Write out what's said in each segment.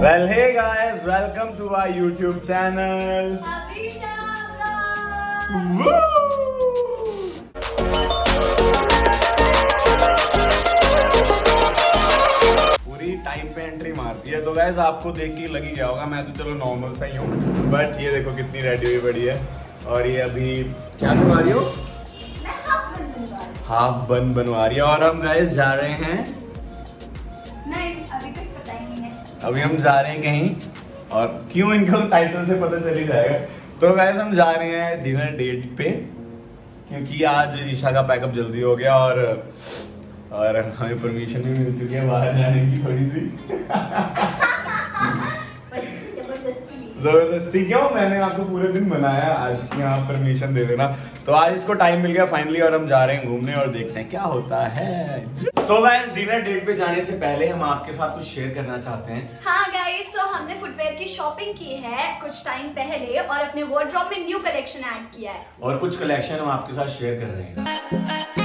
Well, hey guys, welcome to our YouTube channel. Woo! पूरी time पे entry मारती है तो गाइस आपको देख के लग ही गया होगा। मैं तो चलो नॉर्मल सा ही हूँ, बट ये देखो कितनी रेडी हुई पड़ी है। और ये अभी क्या बनवा रही हो? हाफ बन बनवा रही है। और हम गाइस जा रहे हैं, नहीं अभी कुछ पता ही नहीं है। अभी हम जा रहे हैं कहीं, और क्यों इनको टाइटल से पता चल ही जाएगा। तो गाइस हम जा रहे हैं डिनर डेट पे, क्योंकि आज ईशा का पैकअप जल्दी हो गया और हमें परमिशन भी मिल चुकी है बाहर जाने की थोड़ी सी। जबरदस्ती क्यों, मैंने आपको पूरे दिन बनाया आज कि हाँ परमिशन दे देना। तो आज इसको टाइम मिल गया फाइनली और हम जा रहे हैं घूमने और देखते हैं क्या होता है। सो गाइस डिनर डेट पे जाने से पहले हम आपके साथ कुछ शेयर करना चाहते हैं। हाँ गाइस, सो हमने फुटवेयर की शॉपिंग की है कुछ टाइम पहले और अपने वार्डरोब में न्यू कलेक्शन ऐड किया है और कुछ कलेक्शन हम आपके साथ शेयर कर रहे हैं।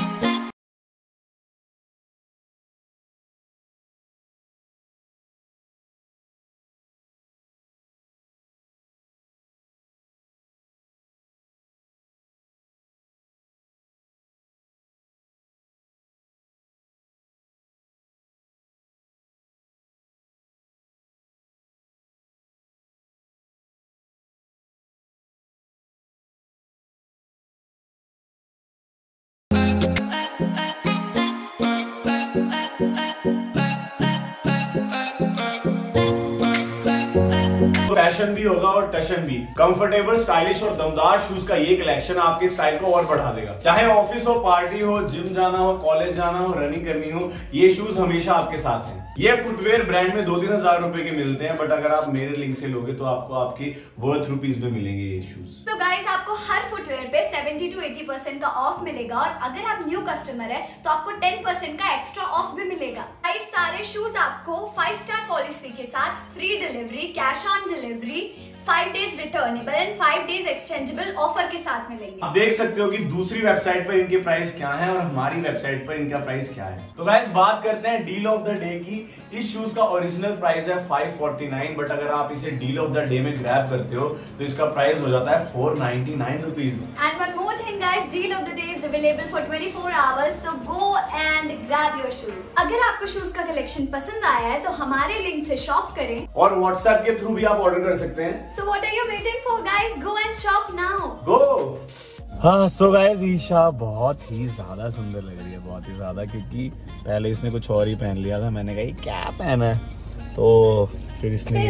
फैशन भी होगा और टशन भी। कंफर्टेबल, स्टाइलिश और दमदार शूज का ये कलेक्शन आपके स्टाइल को और बढ़ा देगा। चाहे ऑफिस हो, पार्टी हो, जिम जाना हो, कॉलेज जाना हो, रनिंग करनी हो, ये शूज हमेशा आपके साथ हैं। ये फुटवेयर ब्रांड में 2-3 हजार रुपए के मिलते हैं, बट अगर आप मेरे लिंक से लोगे तो आपको आपकी वर्थ रुपीज में मिलेंगे ये शूज। तो गाइस आपको हर फुटवेयर पे 70 to 80% का ऑफ मिलेगा और अगर आप न्यू कस्टमर है तो आपको 10% का एक्स्ट्रा ऑफ भी मिलेगा। गाइस सारे शूज आपको 5 स्टार पॉलिसी के साथ free delivery, cash on delivery, 5 days returnable and 5 days exchangeable offer के साथ मिलेंगे। आप देख सकते हो कि दूसरी वेबसाइट पर इनके प्राइस क्या है और हमारी वेबसाइट पर इनका प्राइस क्या है। तो गाइस बात करते हैं डील ऑफ द डे की। इस शूज का ओरिजिनल प्राइस है 549, बट अगर आप इसे डील ऑफ द डे में ग्रैब करते हो तो इसका प्राइस हो जाता है 499 rupees. And one more thing guys, deal of the day is available for 24 hours, so go and grab your shoes. अगर आपको शूज का कलेक्शन पसंद आया है तो हमारे लिंक से शॉप करें और व्हाट्सएप के थ्रू भी आप ऑर्डर कर सकते हैं। So what are you waiting for guys? Go and shop now. Go! हाँ सो गाइस ईशा बहुत ही ज्यादा सुंदर लग रही है, बहुत ही ज्यादा, क्योंकि पहले इसने कुछ और ही पहन लिया था। मैंने कहा ये क्या पहना है, तो फिर इसने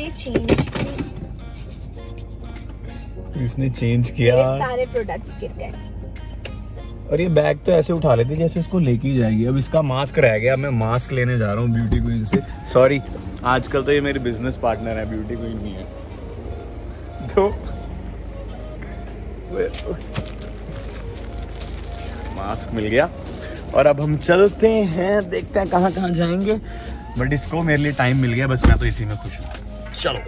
चेंज किया। सारे प्रोडक्ट्स गिर गए और ये बैग तो ऐसे उठा लेती जैसे इसको लेके ही जाएगी। अब इसका मास्क रह गया, मैं मास्क लेने जा रहा हूँ ब्यूटी क्वीन से। सॉरी, आजकल तो ये मेरी बिजनेस पार्टनर है, ब्यूटी क्वीन नहीं है। तो मास्क मिल गया और अब हम चलते हैं, देखते हैं कहाँ कहाँ जाएंगे। बट इसको मेरे लिए टाइम मिल गया, बस मैं तो इसी में खुश हूँ। चलो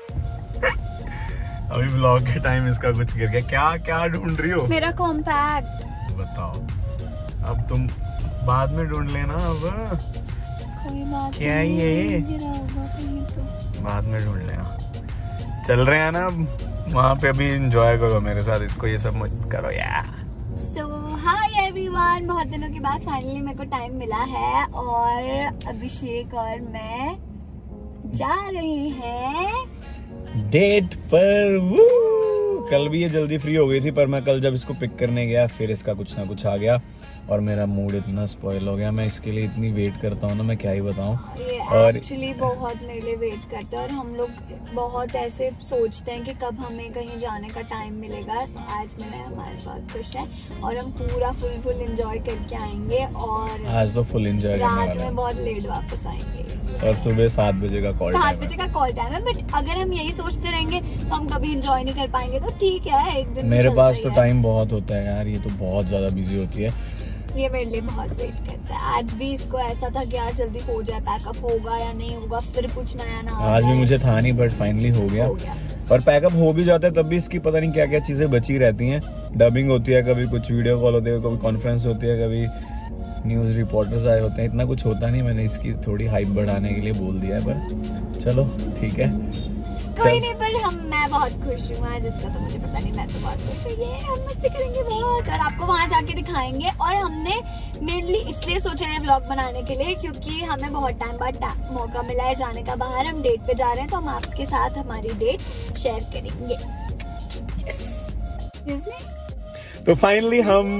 अभी ब्लॉग के टाइम इसका कुछ गिर गया। क्या क्या ढूंढ रही हो? मेरा कॉम्पैक्ट। बताओ, अब तुम बाद में ढूंढ लेना। अब कोई बात क्या है ये? तो बाद में ढूंढ लेना। चल रहे हैं ना वहाँ पे, अभी एंजॉय करो मेरे साथ, इसको ये सब मत करो यार। So hi everyone, बहुत दिनों के बाद फाइनली मेरे को टाइम मिला है और अभिषेक और मैं जा रहे हैं डेट पर। कल भी ये जल्दी फ्री हो गई थी, पर मैं कल जब इसको पिक करने गया फिर इसका कुछ ना कुछ आ गया और मेरा मूड इतना स्पॉइल हो गया। मैं इसके लिए इतनी वेट करता हूँ ना, मैं क्या ही बताऊँ। और एक्चुअली बहुत मेरे लिए वेट करते हैं और हम लोग बहुत ऐसे सोचते हैं कि कब हमें कहीं जाने का टाइम मिलेगा। आज मैंने हमारे बहुत खुश है और हम पूरा फुल एंजॉय करके आएंगे और आज तो फुल एंजॉय रात में बहुत लेट वापस आएंगे और सुबह 7 बजे का कॉल 7 बजे का कॉल टाइम है। बट अगर हम यही सोचते रहेंगे तो हम कभी एंजॉय नहीं कर पाएंगे। तो ठीक है, एक दिन मेरे पास तो टाइम बहुत होता है यार, ये तो बहुत ज्यादा बिजी होती है। ये मेरे लिए बहुत वेट करता है। आज भी इसको ऐसा था कि यार जल्दी हो जाए, पैकअप होगा या नहीं होगा, फिर कुछ नया ना। आज भी मुझे था नहीं, बट फाइनली हो गया। और पैकअप हो भी जाता है तब भी इसकी पता नहीं क्या क्या चीजें बची रहती हैं। डबिंग होती है, कभी कुछ वीडियो कॉल होती है, कभी कॉन्फ्रेंस होती है, कभी न्यूज़ रिपोर्टर्स आए होते हैं, इतना कुछ होता नहीं, मैंने इसकी थोड़ी हाइप बढ़ाने के लिए बोल दिया है, पर चलो ठीक है। कोई नहीं, पर मैं बहुत खुश हूँ आज, इसका तो मुझे पता नहीं, मैं तो बहुत खुश हूँ। ये हम मस्ती करेंगे बहुत और आपको वहाँ जाके दिखाएंगे। और हमने मेनली इसलिए सोचा है व्लॉग बनाने के लिए क्योंकि हमें बहुत टाइम बाद मौका मिला है जाने का बाहर। हम डेट पे जा रहे हैं तो हम आपके साथ हमारी डेट शेयर करेंगे। तो फाइनली हम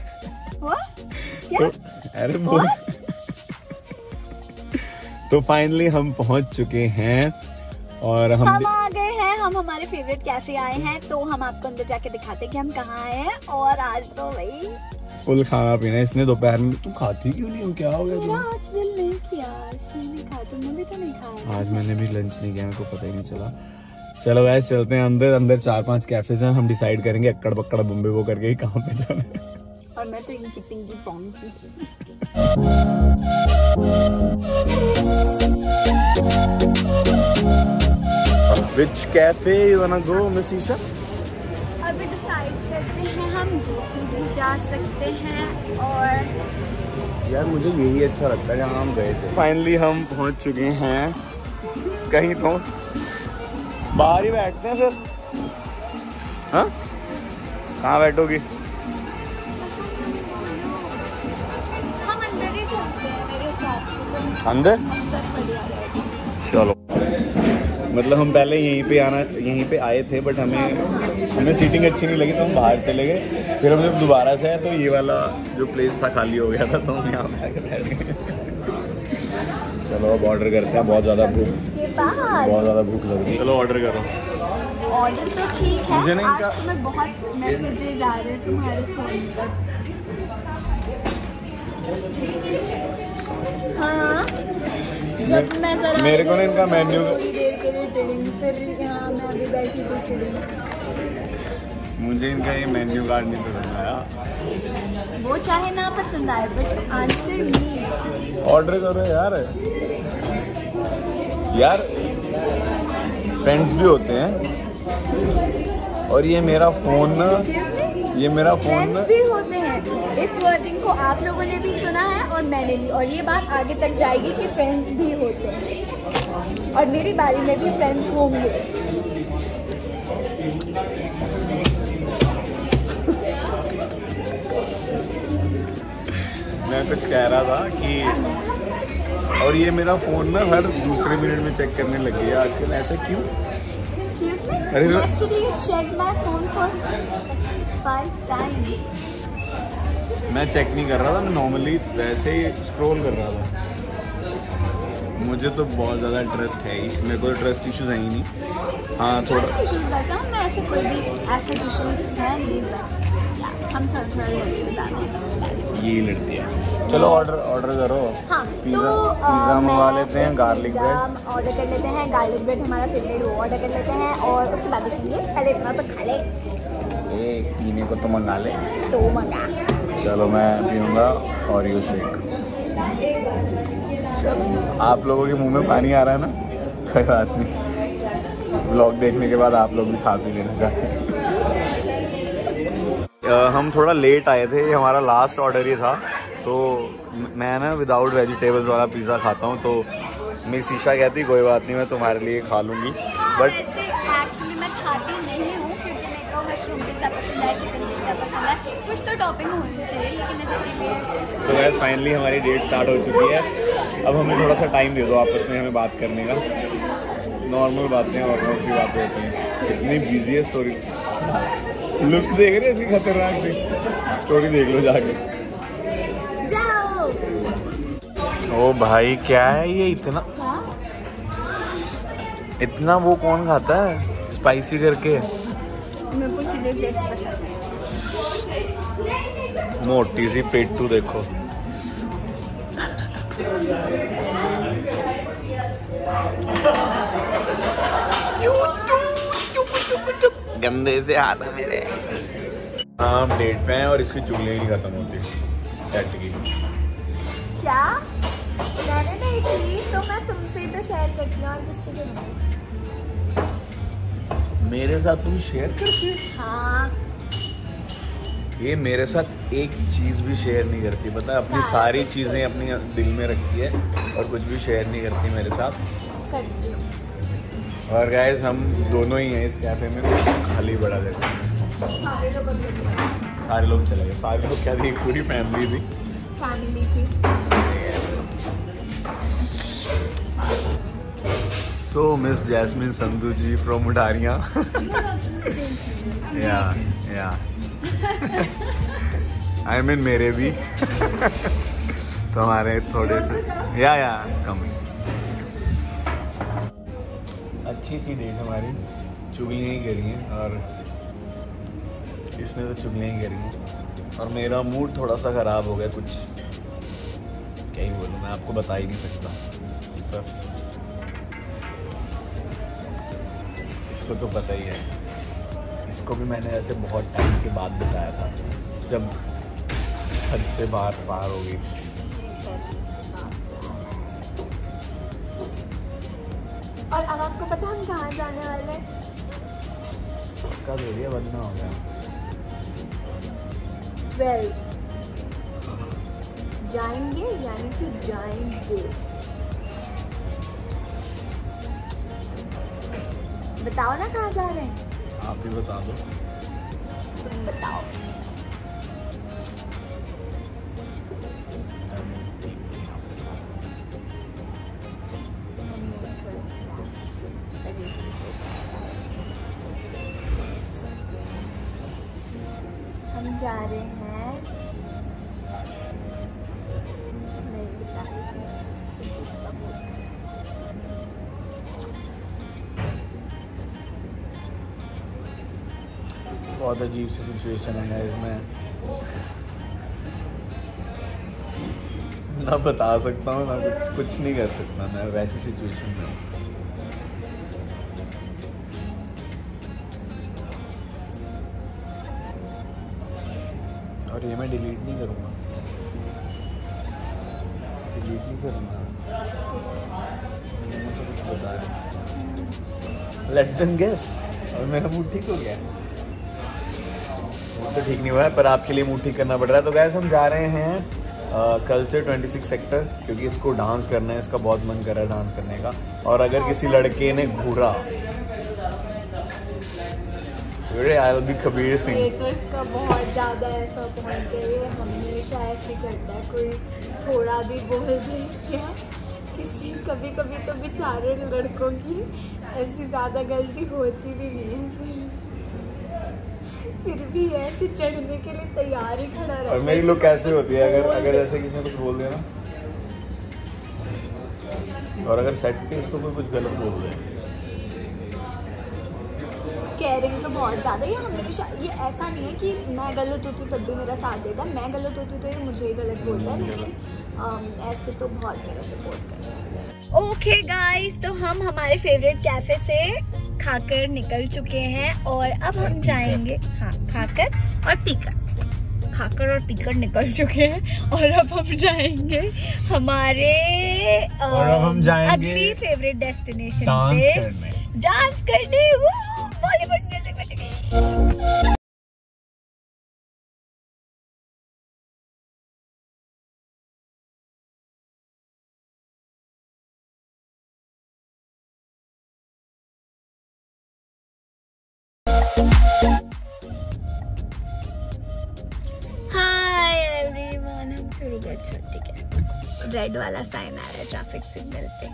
तो फाइनली हम पहुंच चुके हैं और हम आ गए हैं। हम हमारे फेवरेट कैफे आए हैं, तो हम आपको अंदर जाके दिखाते हैं कि हम कहाँ आए हैं। और आज तो भाई फुल खाना पीना। इसने दोपहर में, तुम खाती क्यों नहीं हो, क्या हो गया तुम्हें? आज दिल नहीं किया, नहीं खाया, तुमने भी तो नहीं खाया। आज मैंने भी लंच नहीं किया, मेरे को पता ही नहीं चला। चलो गाइस चलते हैं अंदर। अंदर 4-5 कैफेज हैं, हम डिसाइड करेंगे अक्कड़ बक्कड़ बम्बे वो करके ही कहाँ पे जाना है। और मैं तो इनकी Pinky Ponky. Which cafe you wanna go, Miss Isha? अभी डिसाइड करते हैं, हम JCB जा सकते हैं। और यार मुझे यही अच्छा लगता है जहाँ हम गए थे। फाइनली हम पहुँच चुके हैं कहीं, तो बाहर ही बैठते हैं सर। हाँ कहाँ बैठोगी? हम अंदर ही चलते हैं मेरे हिसाब से। अंदर चलो। मतलब हम पहले यहीं पे आए थे, बट हमें सीटिंग अच्छी नहीं लगी तो हम बाहर चले गए। फिर हम जब दोबारा से आए तो ये वाला जो प्लेस था खाली हो गया था, तो हम यहाँ पे आके बैठ गए। चलो अब ऑर्डर करते हैं, बहुत ज़्यादा भूख लग रही है। चलो ऑर्डर करो। ऑर्डर तो ठीक है, मुझे नहीं आज तुम्हें बहुत मैसेजेस आ रहे हैं तुम्हारे फोन पर। हाँ जब मैं जरा मेरे को ना इनका मेन्यू फिर यहाँ मैं अभी बैठी थी। मुझे इनका ये मेन्यू कार्ड नहीं पसंद आया। वो चाहे ना पसंद आए, बट आंसर नहीं। ऑर्डर करो यार। फ्रेंड्स भी होते हैं। और ये मेरा फोन ना, ये मेरा फोन ना भी होते हैं। इस वर्डिंग को आप लोगों ने भी सुना है और मैंने भी, और ये बात आगे तक जाएगी कि फ्रेंड्स भी होते हैं और मेरी बारी में भी फ्रेंड्स होंगे। मैं कुछ कह रहा था कि, और ये मेरा फोन ना हर दूसरे मिनट में चेक करने लग गया आजकल, ऐसा क्यों? अरे yesterday you checked my phone for 5 times. मैं चेक नहीं कर रहा था, मैं नॉर्मली वैसे ही स्क्रॉल कर रहा था। मुझे तो बहुत ज़्यादा ट्रस्ट है ही, मेरे को तो ट्रस्ट इश्यूज है ही नहीं। हाँ थोड़ा इश्यूज वैसा मैं ऐसे कोई भी ऐसे इश्यूज है नहीं, हम थोड़ा यही लड़ती है। चलो ऑर्डर करो। हाँ पिज़्ज़ा मंगवा लेते हैं, गार्लिक ब्रेड ऑर्डर कर लेते हैं। गार्लिक ब्रेड हमारा फेवरेट, वो ऑर्डर कर लेते हैं और उसके बाद देखेंगे। पहले इतना तो खा ले, पीने को तो मंगा ले। तो मंगा। चलो मैं पीऊँगा ओरियो शेक। चलो आप लोगों के मुंह में पानी आ रहा है ना, कोई बात नहीं, व्लॉग देखने के बाद आप लोग भी खा पी लेना चाहते हैं। हम थोड़ा लेट आए थे, हमारा लास्ट ऑर्डर ये था, तो मैं ना विदाउट वेजिटेबल्स वाला पिज़्ज़ा खाता हूँ, तो मेरी शीशा कहती कोई बात नहीं मैं तुम्हारे लिए खा लूँगी, बट एक्चुअली मैं खाती नहीं हूँ क्योंकि मेरे को मशरूम पिज़्ज़ा पसंद है, चिकन पिज़्ज़ा पसंद है, कुछ तो टॉपिंग होनी चाहिए, लेकिन इसके लिए तो गैस फाइनली हमारी डेट स्टार्ट हो चुकी है। अब हमें थोड़ा सा टाइम दे दो आपस में हमें बात करने का। नॉर्मल बातें और कौन सी बातें होती हैं, इतनी बिजी है स्टोरी। लुक देख रहे इसकी खतरनाक सी, स्टोरी देख लो जाके। जाओ। ओ भाई क्या है ये इतना इतना वो कौन खाता है स्पाइसी करके? मेरे को चिली फ्लेक्स पसंद है। मोटी सी पेट्टू देखो। गंदे से हाथ है मेरे। हाँ डेट पे हैं और इसकी चुगलियाँ नहीं खत्म होती सेट की। क्या मैंने नहीं की तो मैं तुमसे ही तो शेयर करती हूँ, और किससे करती? मेरे साथ तुम शेयर करती हो? हाँ ये मेरे साथ एक चीज़ भी शेयर नहीं करती, पता है, अपनी सारी चीज़ें अपनी दिल में रखती है और कुछ भी शेयर नहीं करती मेरे साथ। और गाइस हम दोनों ही हैं इस कैफे में, खाली बड़ा देते हैं। सारे लोग चले गए, सारे लोग क्या थी, पूरी फैमिली थी। So Miss Jasmine Sandhu ji from Udariya. Yeah. I mean मेरे भी तो हमारे थोड़े से या कमिंग। अच्छी थी डेट हमारी, चुगलियाँ ही करी हैं और इसने तो चुगलियाँ ही करी हैं और मेरा मूड थोड़ा सा ख़राब हो गया। कुछ क्या ही बोलूँ, मैं आपको बता ही नहीं सकता। तो इसको तो पता ही है, इसको भी मैंने ऐसे बहुत टाइम के बाद बताया था जब हद से बाहर पार हो गई। और अब आपको पता हम कहाँ जाने वाले हैं? कब एरिया बनना हो गया। वेल जाएंगे यानी कि जाएंगे। बताओ ना कहाँ जा रहे हैं? आप ही बता दो। तुम बताओ। हम जा रहे हैं, नहीं बता रही। बहुत अजीब सी सिचुएशन है इसमें, ना बता सकता हूँ ना कुछ नहीं कर सकता मैं वैसी सिचुएशन में। और ये मैं डिलीट नहीं करूँगा, मैंने मुझे कुछ बताया। Let them guess. और मेरा मूड ठीक हो गया, तो ठीक नहीं हुआ है पर आपके लिए मूड ठीक करना पड़ रहा है। तो गाइस हम जा रहे हैं कल्चर 26 सेक्टर, क्योंकि इसको डांस करना है, इसका बहुत मन कर रहा है डांस करने का। और अगर किसी लड़के ने घूरा I will be Kabir Singh. ये तो इसका बहुत ज़्यादा ऐसा पॉइंट है, ये हमेशा ऐसे करता है, कोई थोड़ा भी बोल दे क्या किसी, कभी कभी तो बेचारे लड़कों की ऐसी ज़्यादा गलती होती भी नहीं है, फिर भी ऐसे चढ़ने के लिए तैयार ही खड़ा रहता है। और मेरी लोग कैसे होती है, अगर जैसे किसी ने कुछ बोल दिया ना, और अगर सेट पे इसको कुछ गलत बोल दे, केयरिंग तो बहुत ज़्यादा, ये हमेशा, ये ऐसा नहीं है कि मैं गलत होती तब भी मेरा साथ देता, मैं गलत होती तो ये मुझे ही गलत बोलता है, लेकिन ऐसे तो बहुत मेरा सपोर्ट करता है। ओके गाइस, तो हम हमारे फेवरेट कैफे से खाकर निकल चुके हैं और अब हम जाएंगे, हाँ खाकर और पीकर निकल चुके हैं और अब हम जाएंगे हमारे अगली फेवरेट डेस्टिनेशन पे डांस करने, बॉलीवुड म्यूजिक में। हाय एवरीवन, हम फिर गए, ठीक है, रेड वाला साइन आ रहा है ट्रैफिक सिग्नल पे,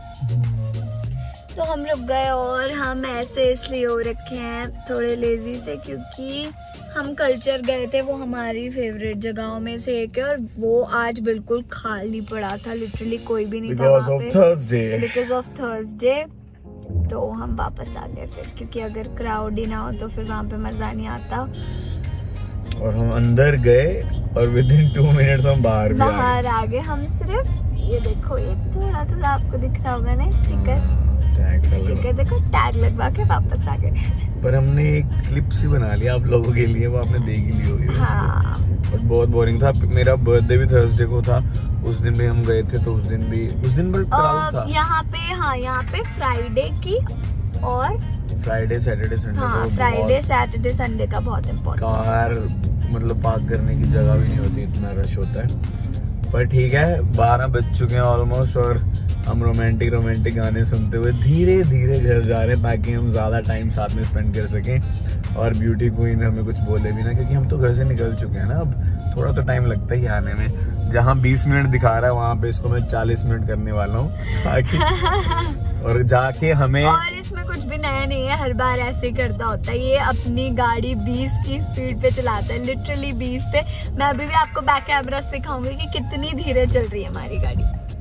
तो हम रुक गए और हम ऐसे इसलिए हो रखे हैं थोड़े लेजी से, क्योंकि हम कल्चर गए थे, वो हमारी फेवरेट जगहों में से एक है और वो आज बिल्कुल खाली पड़ा था, लिटरली कोई भी नहीं था वहाँ पे बिकॉज ऑफ थर्सडे। तो हम वापस आ गए फिर, क्योंकि अगर क्राउड ही ना हो तो फिर वहाँ पे मजा नहीं आता। और हम अंदर गए और विदिन 2 मिनट्स हम बाहर आ गए। हम सिर्फ ये देखो, एक थोड़ा आपको दिख रहा होगा ना स्टिकर देखो, टैग लगवा के वापस आ गए। पर हमने एक क्लिप सी बना लिया आप लोगों के लिए, वो आपने देख ही ली होगी। हाँ, बट बहुत बोरिंग था। मेरा बर्थडे भी थर्सडे को था, उस दिन भी हम गए थे, तो उस दिन भी क्राउड था। यहाँ पे फ्राइडे की और फ्राइडे सैटरडे संडे। हाँ, फ्राइडे सैटरडे संडे का बहुत इम्पोर्टेंट। कार मतलब पार्क करने की जगह भी नहीं होती, इतना रश होता है। पर ठीक है, 12 बज चुके हैं ऑलमोस्ट और हम रोमांटिक गाने सुनते हुए धीरे धीरे घर जा रहे हैं ताकि हम ज़्यादा टाइम साथ में स्पेंड कर सकें और ब्यूटी क्वीन हमें कुछ बोले भी ना, क्योंकि हम तो घर से निकल चुके हैं ना। अब थोड़ा तो टाइम लगता ही आने में। जहाँ 20 मिनट दिखा रहा है वहाँ पे इसको मैं 40 मिनट करने वाला हूँ ताकि और जाके हमें। और इसमें कुछ भी नया नहीं है, हर बार ऐसे ही करता होता है। ये अपनी गाड़ी 20 की स्पीड पे चलाता है, लिटरली 20 पे। मैं अभी भी आपको बैक कैमरा से दिखाऊंगी कि कितनी धीरे चल रही है हमारी गाड़ी।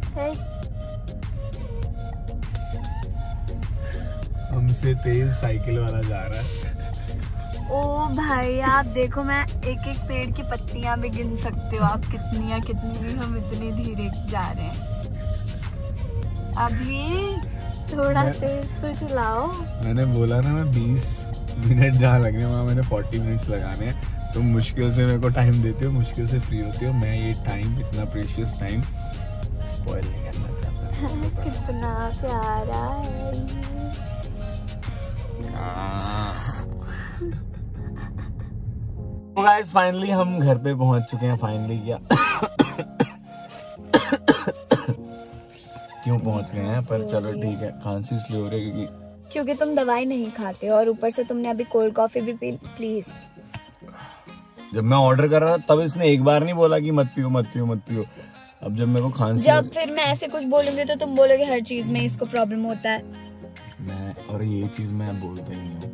हमसे तेज साइकिल वाला जा रहा है। ओ भाई, आप देखो, मैं एक एक पेड़ की पत्तियां भी गिन सकते हो आप, कितनी हम इतनी धीरे जा रहे हैं। अभी थोड़ा तेज तो चलाओ। मैंने बोला ना, मैं 20 मिनट जहाँ लगने वहाँ मैंने 40 मिनट्स लगाने हैं। तुम मुश्किल से मेरे को टाइम देते हो, मुश्किल से फ्री होती हो। मैं ये टाइम, इतना प्रेशियस टाइम स्पॉइल नहीं करना चाहता। कितना प्यारा है गाइस, फाइनली हम घर पे पहुंच चुके हैं। फाइनली क्या क्यों पहुंच गए हैं, पर चलो ठीक है। खांसी इसलिए हो रही है क्योंकि तुम दवाई नहीं खाते और ऊपर से तुमने अभी कोल्ड कॉफी भी पी। प्लीज, जब मैं ऑर्डर कर रहा था तब इसने एक बार नहीं बोला कि मत पियो मत पियो मत पियो। अब जब मेरे को खांसी, जब फिर मैं ऐसे कुछ बोलूंगी तो तुम बोलोगे हर चीज में इसको प्रॉब्लम होता है। मैं, और ये चीज मैं बोलता ही नहीं हूँ।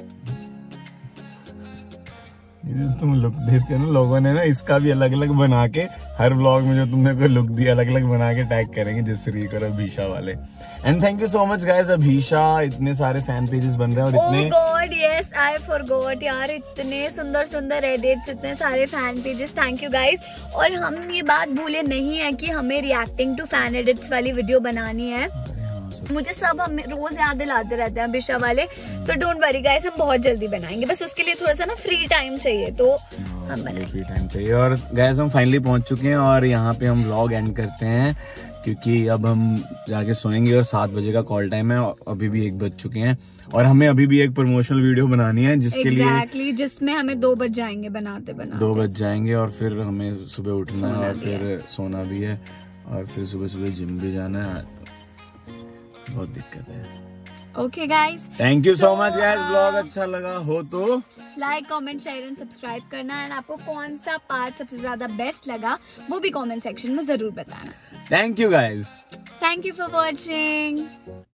तुम लुक देते हो ना, लोगों ने ना इसका भी अलग अलग बना के हर व्लॉग में जो तुमने कोई लुक दिया अलग अलग बना के टैग करेंगे, जसरीक और अभीशा वाले। And thank you so much guys. Abhisha, इतने सारे फैन पेजेस बन रहे हैं और इतने, oh God, yes, I forgot यार, इतने सुंदर सुंदर एडिट्स, इतने सारे fan pages, thank you guys. और हम ये बात भूले नहीं है कि हमें रिएक्टिंग टू फैन एडिट्स वाली वीडियो बनानी है। मुझे सब हम रोज याद दिलाते रहते हैं अभिषा वाले, तो डोंट वरी गाइस, हम बहुत जल्दी बनाएंगे। बस उसके लिए थोड़ा सा ना फ्री टाइम चाहिए, तो हम बनाएंगे। फ्री टाइम चाहिए। और गाइस, हम फाइनली पहुंच चुके हैं और यहाँ पे हम व्लॉग एंड करते हैं क्योंकि अब हम जाके सोएंगे और 7 बजे का कॉल टाइम है। अभी भी 1 बज चुके हैं और हमें अभी भी एक प्रमोशनल वीडियो बनानी है जिसके लिए जिसमें हमें 2 बज जाएंगे बनाते 2 बज जाएंगे और फिर हमें सुबह उठना है और फिर सोना भी है और फिर सुबह जिम भी जाना है। बहुत दिक्कत है। Okay guys, thank you so much guys. Blog अच्छा लगा हो तो like, comment, share and subscribe करना। एंड आपको कौन सा पार्ट सबसे ज्यादा बेस्ट लगा वो भी कमेंट सेक्शन में जरूर बताना। Thank you guys. Thank you for watching.